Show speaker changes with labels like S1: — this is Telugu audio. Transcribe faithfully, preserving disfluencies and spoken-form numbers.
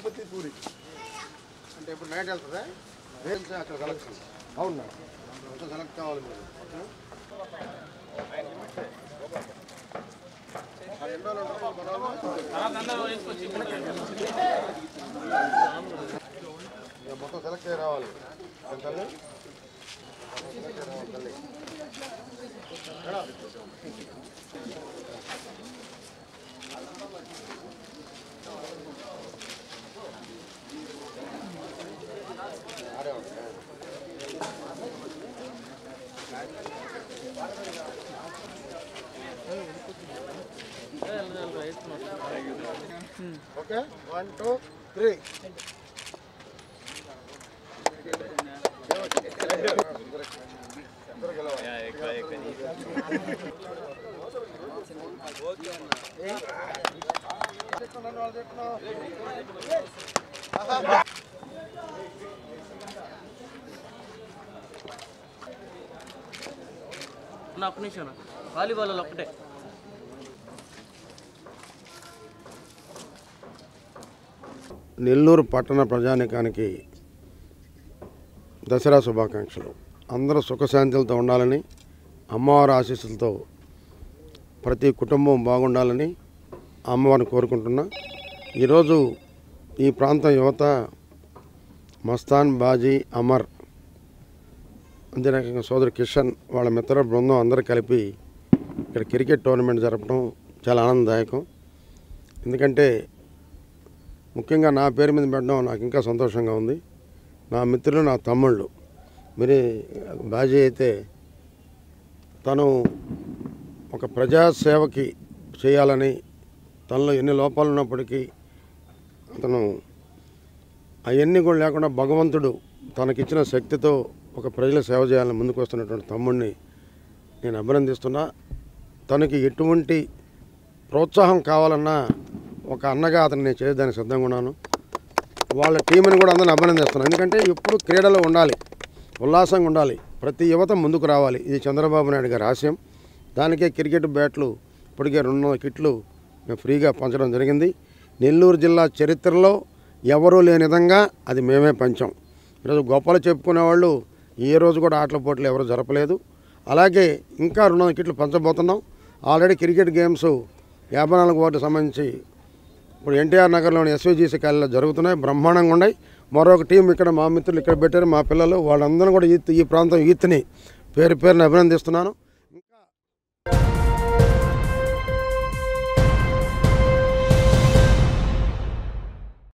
S1: తిరుపతి పూరి అంటే ఇప్పుడు నైట్ వెళ్తుందా రేల్స్ అక్కడ సెలెక్షన్ అవునా అంతా సెలెక్ట్ కావాలి మీరు మొత్తం సెలెక్ట్ అయ్యి రావాలి తల్లి తల్లి ఓకే వన్ టూ త్రీ
S2: ఒక్క నిమిషం వాలీబాల్ ఒక్కటే
S1: నెల్లూరు పట్టణ ప్రజానికానికి దసరా శుభాకాంక్షలు. అందరూ సుఖశాంతులతో ఉండాలని, అమ్మవారి ఆశీస్సులతో ప్రతి కుటుంబం బాగుండాలని అమ్మవారిని కోరుకుంటున్నా. ఈరోజు ఈ ప్రాంతం యువత మస్తాన్, బాజీ, అమర్, అంతే రకంగా సోదరు కిషన్ వాళ్ళ మిత్ర బృందం అందరూ కలిపి ఇక్కడ క్రికెట్ టోర్నమెంట్ జరపడం చాలా ఆనందదాయకం. ఎందుకంటే ముఖ్యంగా నా పేరు మీద పెట్టడం నాకు ఇంకా సంతోషంగా ఉంది. నా మిత్రులు, నా తమ్ముళ్ళు. మరి బాజీ అయితే తను ఒక ప్రజాసేవకి చేయాలని, తనలో ఎన్ని లోపాలు ఉన్నప్పటికీ అతను అవన్నీ కూడా లేకుండా భగవంతుడు తనకిచ్చిన శక్తితో ఒక ప్రజల సేవ చేయాలని ముందుకు వస్తున్నటువంటి తమ్ముడిని నేను అభినందిస్తున్నా. తనకి ఎటువంటి ప్రోత్సాహం కావాలన్నా ఒక అన్నగా అతను నేను చేయడానికి సిద్ధంగా ఉన్నాను. వాళ్ళ టీంని కూడా అందరిని అభినందిస్తున్నాను. ఎందుకంటే ఇప్పుడు క్రీడలో ఉండాలి, ఉల్లాసంగా ఉండాలి, ప్రతి యువత ముందుకు రావాలి. ఇది చంద్రబాబు నాయుడు గారి ఆశయం. దానికే క్రికెట్ బ్యాట్లు ఇప్పటికే రెండు కిట్లు మేము ఫ్రీగా పంచడం జరిగింది. నెల్లూరు జిల్లా చరిత్రలో ఎవరూ లేని విధంగా అది మేమే పంచాం. ఈరోజు గొప్పలు చెప్పుకునేవాళ్ళు ఏ రోజు కూడా ఆటల పోటీలు ఎవరు జరపలేదు. అలాగే ఇంకా రెండు వందల కిట్లు పంచబోతున్నాం. ఆల్రెడీ క్రికెట్ గేమ్స్ యాభై నాలుగు వార్డు సంబంధించి ఇప్పుడు ఎన్టీఆర్ నగర్లోని ఎస్వీజీసీ కాలేజీలో జరుగుతున్నాయి, బ్రహ్మాండంగా ఉన్నాయి. మరొక టీం ఇక్కడ మా మిత్రులు ఇక్కడ పెట్టారు, మా పిల్లలు, వాళ్ళందరూ కూడా ఈత్ ఈ ప్రాంతం ఈత్ని పేరు పేరుని అభినందిస్తున్నాను.